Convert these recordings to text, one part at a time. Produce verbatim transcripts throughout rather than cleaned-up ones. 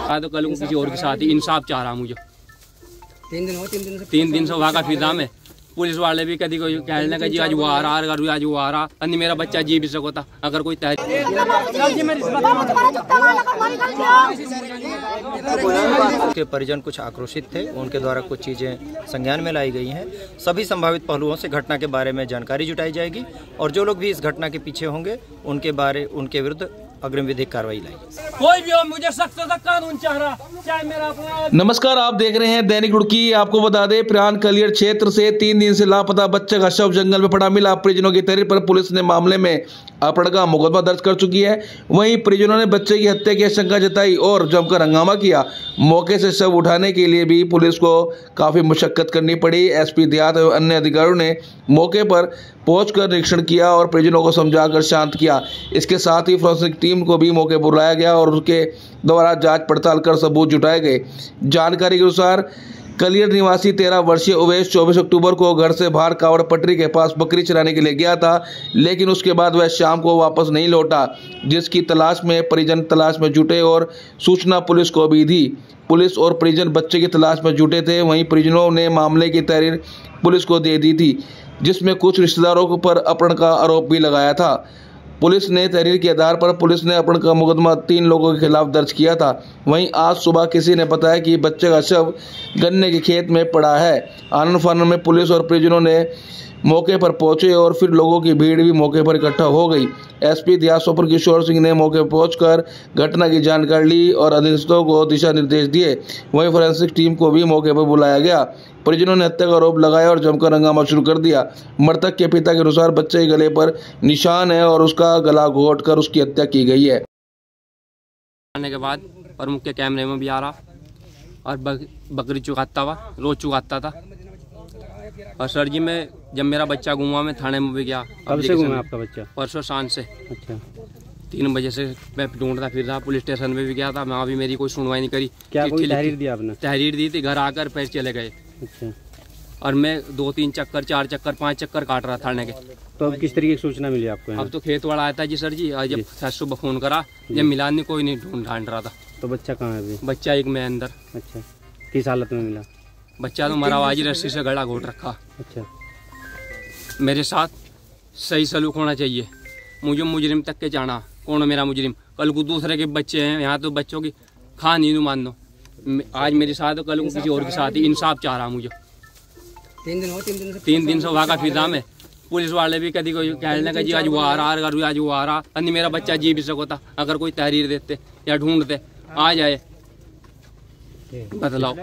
हाँ तो कल को किसी और के साथ ही इंसाफ चाह रहा मुझे। तीन दिन हो तीन दिन से तीन दिन से वहाँ का फिर में पुलिस वाले भी कभी कोई कहने का जी आज वो आ रहा अगर आज वो आ रहा अन्य मेरा बच्चा जी भी सको था अगर कोई तहरीर के परिजन कुछ आक्रोशित थे, उनके द्वारा कुछ चीज़ें संज्ञान में लाई गई हैं। सभी संभावित पहलुओं से घटना के बारे में जानकारी जुटाई जाएगी और जो लोग भी इस घटना के पीछे होंगे उनके बारे उनके विरुद्ध अग्रिम विधिक कार्रवाई लाई। कोई भी हो मुझे सख्त से सख्त कानून चाह रहा चाहे मेरा अपना। नमस्कार, आप देख रहे हैं दैनिक रुड़की। आपको बता दें, प्राण कलियर क्षेत्र से तीन दिन से लापता बच्चे का शव जंगल में पड़ा मिला। परिजनों की तहरीर पर पुलिस ने मामले में अपहरण का मुकदमा दर्ज कर चुकी है। वहीं परिजनों ने बच्चे की हत्या की आशंका जताई और जमकर हंगामा किया। मौके से शव उठाने के लिए भी पुलिस को काफी मुशक्कत करनी पड़ी। एसपी देहात एवं अन्य अधिकारियों ने मौके पर पहुंचकर निरीक्षण किया और परिजनों को समझाकर शांत किया। इसके साथ ही फोरेंसिक टीम को भी मौके पर बुलाया गया और उसके द्वारा जांच पड़ताल कर सबूत जुटाए गए। जानकारी के अनुसार कलियर निवासी तेरह वर्षीय उवेश चौबीस अक्टूबर को घर से बाहर कावड़ पटरी के पास बकरी चराने के लिए गया था, लेकिन उसके बाद वह शाम को वापस नहीं लौटा, जिसकी तलाश में परिजन तलाश में जुटे और सूचना पुलिस को भी दी। पुलिस और परिजन बच्चे की तलाश में जुटे थे। वहीं परिजनों ने मामले की तहरीर पुलिस को दे दी थी, जिसमें कुछ रिश्तेदारों पर अपहरण का आरोप भी लगाया था। पुलिस ने तहरीर के आधार पर पुलिस ने अपहरण का मुकदमा तीन लोगों के खिलाफ दर्ज किया था। वहीं आज सुबह किसी ने बताया कि बच्चे का शव गन्ने के खेत में पड़ा है। आनन फानन में पुलिस और परिजनों ने मौके पर पहुंचे और फिर लोगों की भीड़ भी मौके पर इकट्ठा हो गई। एसपी देहात स्वप्न किशोर सिंह ने मौके पर पहुंचकर घटना की जानकारी ली और अधिकारियों को दिशा निर्देश दिए। वहीं फोरेंसिक टीम को भी मौके पर बुलाया गया। परिजनों ने हत्या का आरोप लगाया और जमकर हंगामा शुरू कर दिया। मृतक के पिता के अनुसार बच्चे के गले पर निशान है और उसका गला घोट कर उसकी हत्या की गई है। आने के बाद और मुख्य कैमरे में भी आ रहा और बक, बकरी चुगाता हुआ रोज चुगाता था। और सर जी मैं जब मेरा बच्चा गुमा में थाने में भी गया। कब से गुमा आपका बच्चा? परसों शाम से। अच्छा। तीन बजे से मैं ढूंढता फिर रहा। पुलिस स्टेशन में भी गया था, वहाँ भी मेरी कोई सुनवाई नहीं करी। क्या कोई तहरीर दी आपने? तहरीर दी थी, घर आकर पैर चले गए। अच्छा। और मैं दो तीन चक्कर चार चक्कर पांच चक्कर काट रहा थाने के। तो अब किस तरीके की सूचना मिली आपको? अब तो खेत वाला आया था जी सर जी। और जब सुबह फोन करा जब मिला नहीं, कोई नहीं ढूंढ ढांड रहा था। तो बच्चा कहाँ है अभी? बच्चा एक में अंदर। अच्छा, किस हालत में मिला? बच्चा तो मरा हुआ जी, रस्सी से गला घोट रखा। अच्छा। मेरे साथ सही सलूक होना चाहिए। मुझे मुजरिम तक के जाना कौन है मेरा मुजरिम। कल को दूसरे के बच्चे हैं यहाँ, तो बच्चों की खा नहीं नु मान दो। आज मेरे साथ तो कल को किसी और के साथ ही इंसाफ चाह रहा मुझे। तीन दिन हो तीन दिन से तीन दिन से वहाँ का फिर में पुलिस वाले भी कभी कोई कहने का जी आज वो आ रहा अगर आज वो आ रहा अन्य मेरा बच्चा जी भी सको था अगर कोई तहरीर देते या ढूंढते आ जाए बदलाव।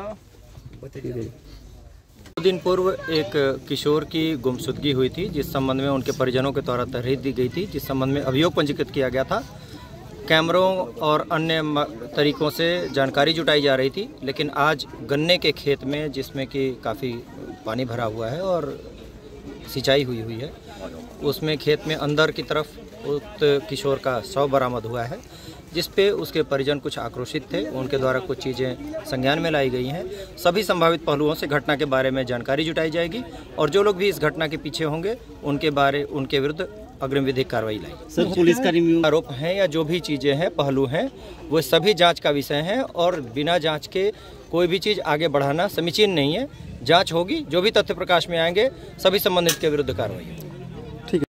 दो दिन पूर्व एक किशोर की गुमशुदगी हुई थी, जिस संबंध में उनके परिजनों के द्वारा तहरीर दी गई थी, जिस संबंध में अभियोग पंजीकृत किया गया था। कैमरों और अन्य तरीकों से जानकारी जुटाई जा रही थी, लेकिन आज गन्ने के खेत में जिसमें कि काफ़ी पानी भरा हुआ है और सिंचाई हुई हुई है, उसमें खेत में अंदर की तरफ उक्त किशोर का शव बरामद हुआ है, जिस पे उसके परिजन कुछ आक्रोशित थे। उनके द्वारा कुछ चीज़ें संज्ञान में लाई गई हैं। सभी संभावित पहलुओं से घटना के बारे में जानकारी जुटाई जाएगी और जो लोग भी इस घटना के पीछे होंगे उनके बारे उनके विरुद्ध अग्रिम विधिक कार्रवाई लाई। सर, पुलिस का रिव्यू आरोप हैं या जो भी चीज़ें हैं पहलू हैं वो सभी जांच का विषय हैं और बिना जांच के कोई भी चीज़ आगे बढ़ाना समीचीन नहीं है। जांच होगी, जो भी तथ्य प्रकाश में आएंगे सभी संबंधित के विरुद्ध कार्रवाई होगी।